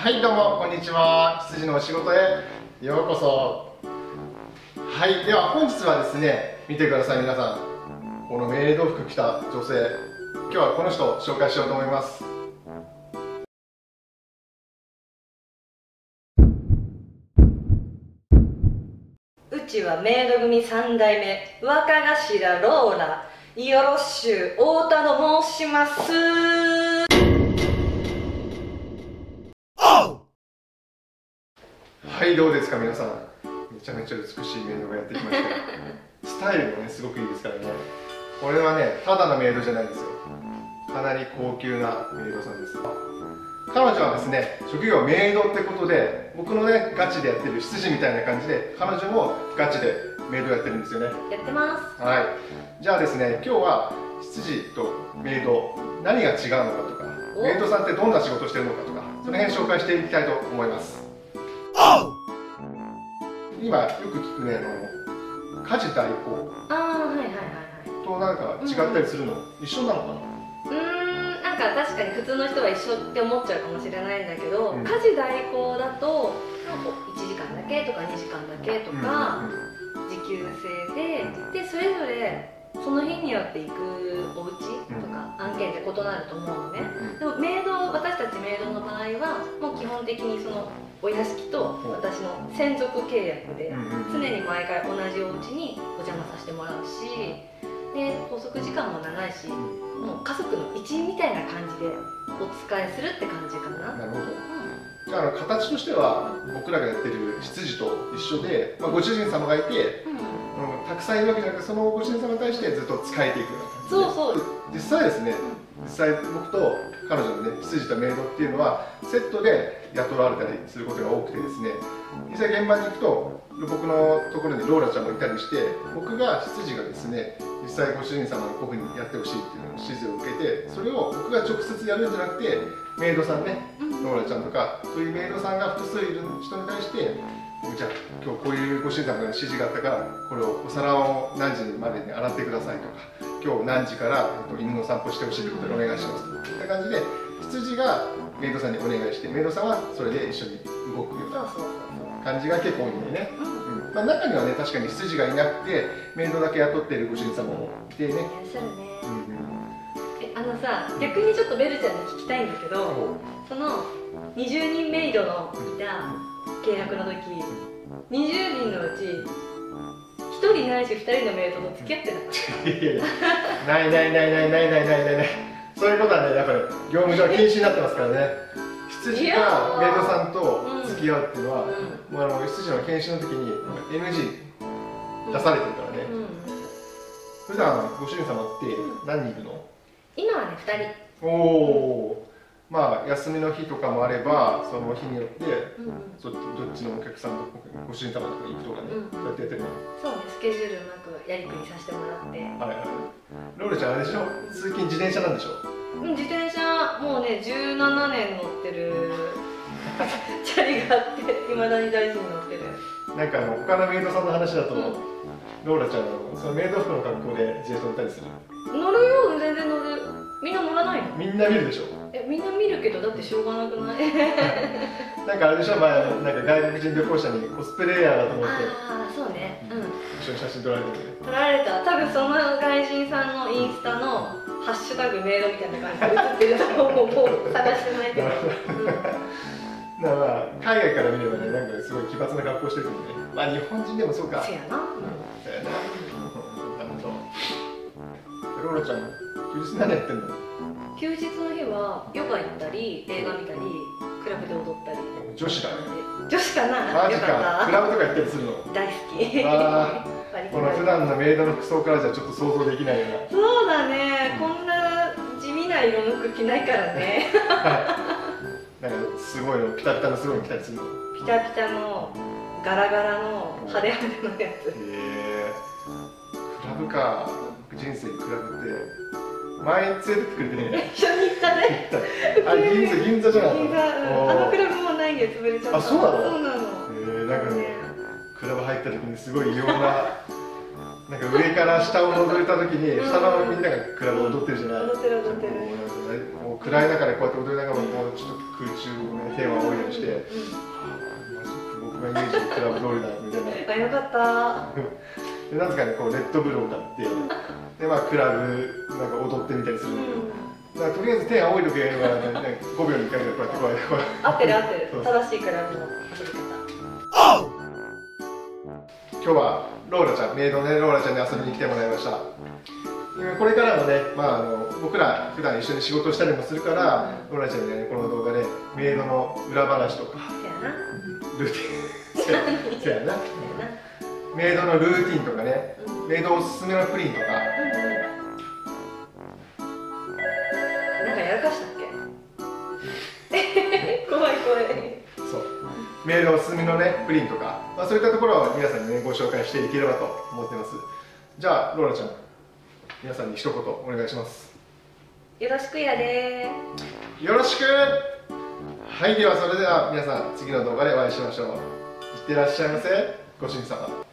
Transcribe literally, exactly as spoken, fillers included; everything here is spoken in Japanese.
はいどうもこんにちは。羊のお仕事へようこそ。はい、では本日はですね、見てください皆さん、このメイド服着た女性、今日はこの人を紹介しようと思います。 うちはメイド組さん代目若頭ローラ、よろしゅう太田と申します。 はい、どうですか皆さん、めちゃめちゃ美しいメイドがやってきましたスタイルもねすごくいいですからね。これはねただのメイドじゃないんですよ。かなり高級なメイドさんです。彼女はですね、職業はメイドってことで、僕のねガチでやってる執事みたいな感じで、彼女もガチでメイドやってるんですよね。 やってます。 はい、じゃあですね、今日は執事とメイド何が違うのかとか、メイドさんってどんな仕事してるのかとか、その辺紹介していきたいと思います。今よく聞くね、あの家事代行ああ、はいはいはいはいとなんか違ったりするの、うん、一緒なのかな。 うーん、なんか確かに普通の人は一緒って思っちゃうかもしれないんだけど、 うん、 家事代行だといちじかんだけとかにじかんだけとか、うんうんうん、時給制で、でそれぞれその日によって行くお家とか案件って異なると思うのね、うん、でもメイド、私たちメイドの場合はもう基本的にそのお屋敷と私の専属契約で常に毎回同じお家にお邪魔させてもらうし、で拘束時間も長いし、もう家族の一員みたいな感じでお使いするって感じかな。 なるほど、うん、じゃあ形としては僕らがやってる執事と一緒で、まあ、ご主人様がいて、うんうん、たくさんいるわけじゃなくて、そのご主人様に対してずっと仕えていくような感じで。そうそう、実際ですね、実際僕と彼女のね執事とメイドっていうのはセットで雇われたりすることが多くてですね、実際現場に行くと僕のところにローラちゃんもいたりして、僕が執事がですね実際ご主人様のこういうふうにやってほしいっていうのを指示を受けて、それを僕が直接やるんじゃなくてメイドさんね、ローラちゃんとかそういうメイドさんが複数いる人に対して、じゃあ今日こういうご主人様の指示があったからこれをお皿を何時までに洗ってくださいとか、今日何時から、えっと、犬の散歩してほしいということでお願いしますといった感じで、羊がメイドさんにお願いして、メイドさんはそれで一緒に動くような感じが結構多いんでね、うん、まあ、中にはね確かに羊がいなくてメイドだけ雇っているご主人様もいてね。いらっしゃるね、うんうん、えあのさ、逆にちょっとベルちゃんに聞きたいんだけど、そのにじゅうにんメイドのいた契約の時、にじゅうにんのうちひとりないしふたりのメイドと付き合ってなかった？いやいやないないないないないないないないない、そういうことはねやっぱり業務上禁止になってますからね。羊がメイドさんと付き合うっていうのは、うん、もうあの羊の研修の時に エヌジー 出されてるからね、うんうん、普段ご主人様って何人いるの？今はねふたり。おお、まあ休みの日とかもあればその日によって、うん、そどっちのお客さんとご主人様とか行くとかね、うん、そうやってやってるの。そうね、スケジュールうまくやりくりさせてもらって。はいはい。ロールちゃんあれでしょ、通勤自転車なんでしょ？うん、自転車もうねじゅうななねん乗ってるチャリがあって、いまだに大事に乗ってる。なんかあの他のメイドさんの話だと、うん、ローラちゃんのそのメイド服の格好で自転車乗ったりする？乗るよ、全然乗る。みんな乗らないの？みんな見るでしょ。え、みんな見るけど、だってしょうがなくない？なんかあれでしょ、前なんか外国人旅行者にコスプレイヤーだと思って。ああ、そうね。うん。一緒に写真撮られてる。撮られた。多分その外人さんのインスタのハッシュタグメイドみたいな感じで写ってるとこを探してないけど。だから海外から見ればね、なんかすごい奇抜な格好してるけどね。まあ日本人でもそうか。そうやな。そうやな。なるほど。ローラちゃん、休日何やってんの？休日の日はヨガ行ったり、映画見たり、クラブで踊ったり。女子だね。女子かな。マジか。クラブとか行ったりするの？大好き。ああ。この普段のメイドの服装からじゃちょっと想像できないような。そうだね。こんな地味な色の服着ないからね。なんかすごいの、ピタピタのすごいの着たりするの？ピタピタのガラガラの派手派手のやつ。へえ。クラブか。人生クラブって前連れてってくれてね。一緒に行ったね。あ、銀座、銀座じゃなかった。あのクラブもないんで潰れちゃった。あ、そうなの？そうなの。ええ、なんかね、クラブ入った時にすごい異様ななんか上から下を覗いた時に下のみんながクラブ踊ってるじゃない。 踊ってる踊ってる。 もう暗い中でこうやって踊りながらもうちょっと空中をね平和を追いようにして、マジ僕がイメージのクラブ通りだみたいな。 あ、よかった。 でなんとかねこうレッドブルを買ってでまあクラブなんか踊ってみたりするんだけど。だからとりあえず手青い時計がねごびょうにいっかいぐらいこうやってこうやってこう。 合ってる合ってる。正しいクラブの踊り方。 今日はローラちゃん、メイドのねローラちゃんに遊びに来てもらいました。これからもね、まあ、あの僕ら普段一緒に仕事したりもするから、ローラちゃんにねこの動画でメイドの裏話とかルーティンそうやなメイドのルーティンとかね、メイドおすすめのプリンとか、 なんかやらかしたっけ怖い怖い。 そうメイドおすすめのねプリンとか、まあ、そういったところを皆さんにねご紹介していければと思ってます。じゃあローラちゃん、皆さんに一言お願いします。 よろしくやでー。よろしく。はい、ではそれでは皆さん次の動画でお会いしましょう。いってらっしゃいませ。ご主人様。